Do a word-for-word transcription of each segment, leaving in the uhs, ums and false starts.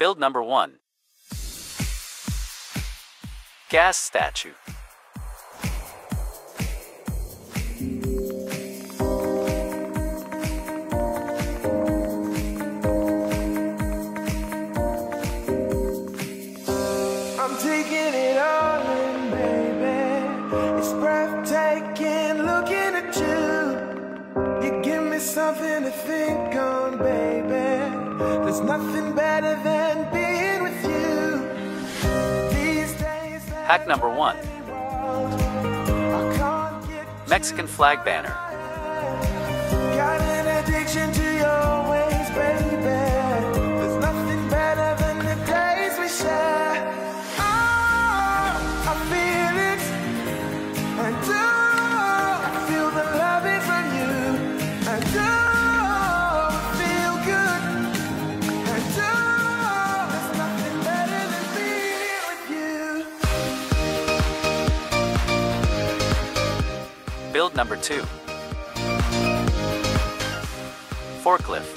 Build number one. Gas statue. I'm taking it all in, baby. It's breathtaking looking at you. You give me something to think on, baby. There's nothing better than being with you. These days that Hack number one. I can't get Mexican flag banner. got an addiction to your ways, baby. There's nothing better than the days we share. Oh, I feel it, and oh, I feel the loving from you, and oh, I feel good, and oh, there's nothing better than being with you. Build number two. Forklift.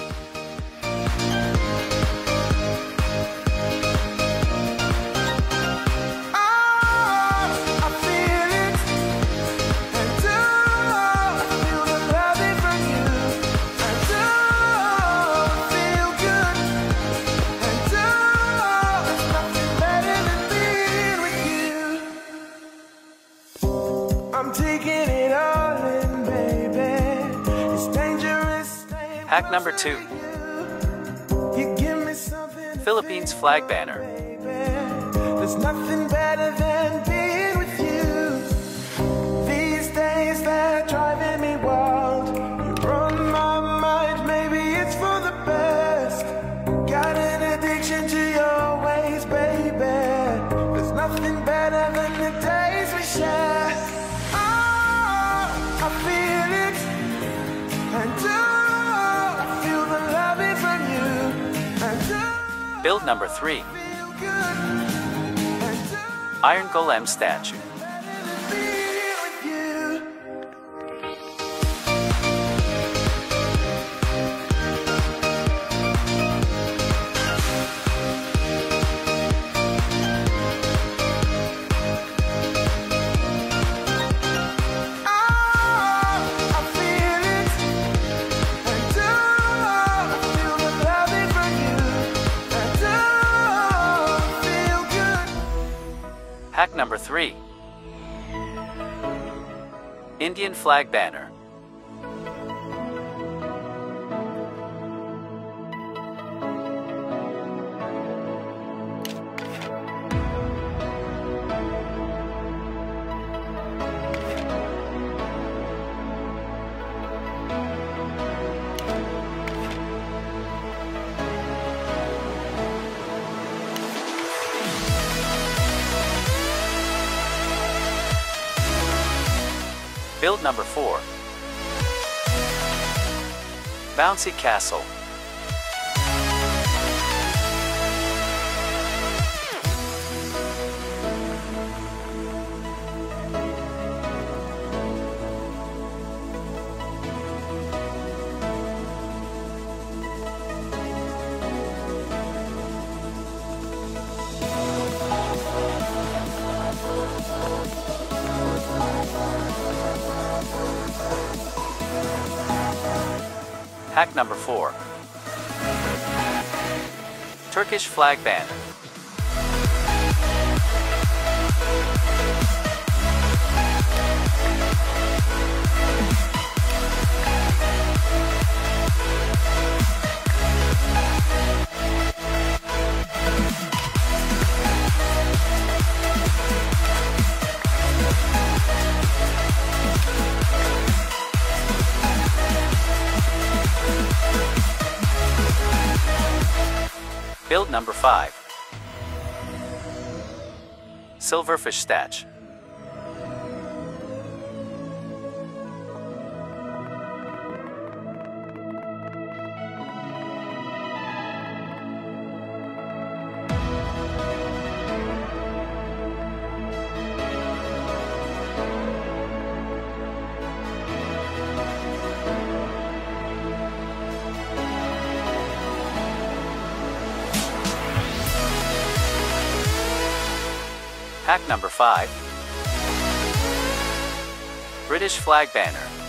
I'm taking it all in, baby. It's dangerous. Hack number two. You give me something. Philippines flag banner. There's nothing better than being with you. These days they're driving me wild. You're on my mind, maybe it's for the best. Got an addiction to your ways, baby. There's nothing better than the days we share. Oh, I feel it, and oh, I feel the loving from you, and oh, Build number three. I feel good, and oh, Iron Golem statue. better than being with you. I feel it, and oh, I feel the loving from you, and oh, I feel good. Hack number three. Indian flag banner. Build number four. Bouncy castle. Hack number four. Turkish flag banner. Build number five. Silverfish statue. Hack number five. British flag banner.